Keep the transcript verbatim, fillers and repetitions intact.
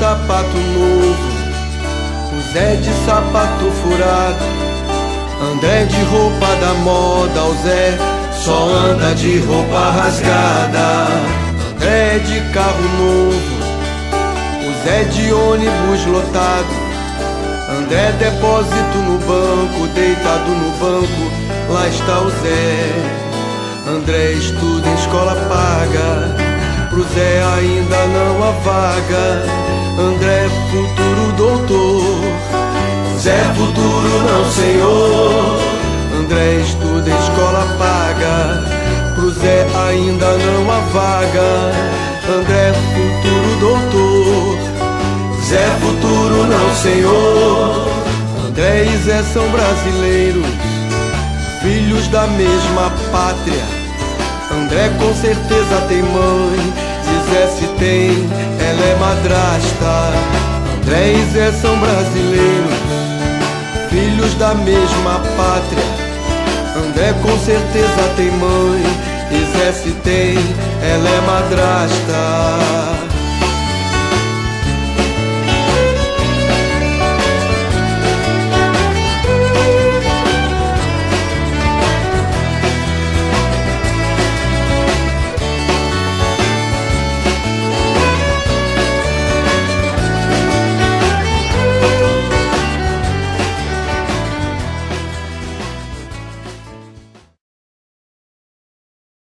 sapato novo, o Zé de sapato furado, André de roupa da moda, o Zé só anda de roupa rasgada. André de carro novo, o Zé de ônibus lotado, André depósito no banco, deitado no banco, lá está o Zé. André estuda em escola paga, pro Zé ainda não há vaga. André futuro doutor, Zé futuro não senhor. André estuda em escola paga, pro Zé ainda não há vaga. André futuro doutor, Zé futuro não senhor. André e Zé são brasileiros, filhos da mesma pátria. André com certeza tem mãe, se Zé se tem, ela é madrasta. André e Zé são brasileiros, filhos da mesma pátria. André com certeza tem mãe, e Zé se tem, ela é madrasta.